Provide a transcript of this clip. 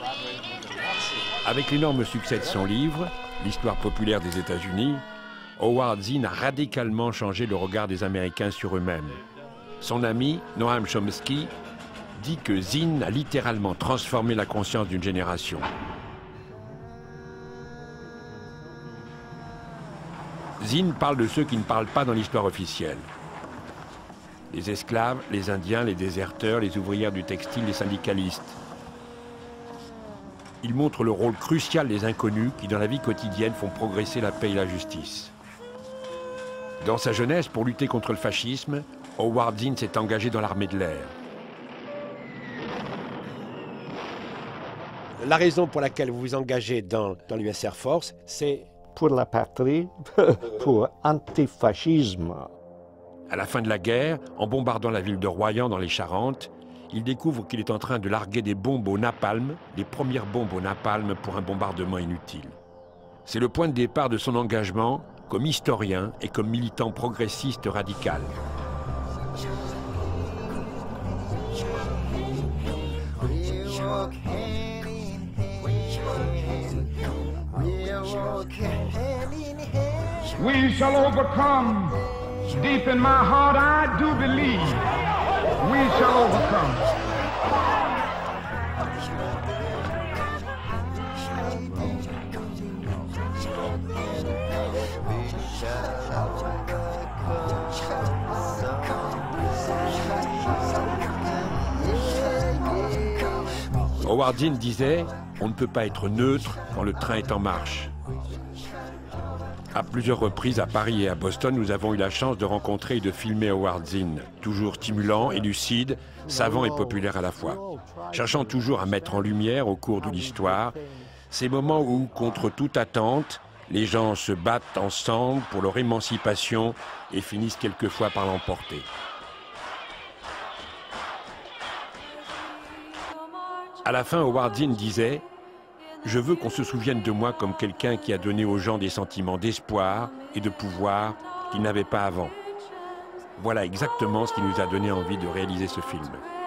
Avec l'énorme succès de son livre, L'histoire populaire des États-Unis, Howard Zinn a radicalement changé le regard des Américains sur eux-mêmes. Son ami, Noam Chomsky, dit que Zinn a littéralement transformé la conscience d'une génération. Zinn parle de ceux qui ne parlent pas dans l'histoire officielle. Les esclaves, les Indiens, les déserteurs, les ouvrières du textile, les syndicalistes. Il montre le rôle crucial des inconnus qui, dans la vie quotidienne, font progresser la paix et la justice. Dans sa jeunesse, pour lutter contre le fascisme, Howard Zinn s'est engagé dans l'armée de l'air. La raison pour laquelle vous vous engagez dans l'US Air Force, c'est... Pour la patrie, pour antifascisme. À la fin de la guerre, en bombardant la ville de Royan dans les Charentes, il découvre qu'il est en train de larguer des bombes au napalm, les premières bombes au napalm pour un bombardement inutile. C'est le point de départ de son engagement comme historien et comme militant progressiste radical. We shall overcome. Deep in my heart, I do believe we shall overcome. Howard Zinn disait « On ne peut pas être neutre quand le train est en marche ». À plusieurs reprises, à Paris et à Boston, nous avons eu la chance de rencontrer et de filmer Howard Zinn, toujours stimulant et lucide, savant et populaire à la fois, cherchant toujours à mettre en lumière au cours de l'histoire ces moments où, contre toute attente, les gens se battent ensemble pour leur émancipation et finissent quelquefois par l'emporter. À la fin, Howard Zinn disait « Je veux qu'on se souvienne de moi comme quelqu'un qui a donné aux gens des sentiments d'espoir et de pouvoir qu'ils n'avaient pas avant. » Voilà exactement ce qui nous a donné envie de réaliser ce film.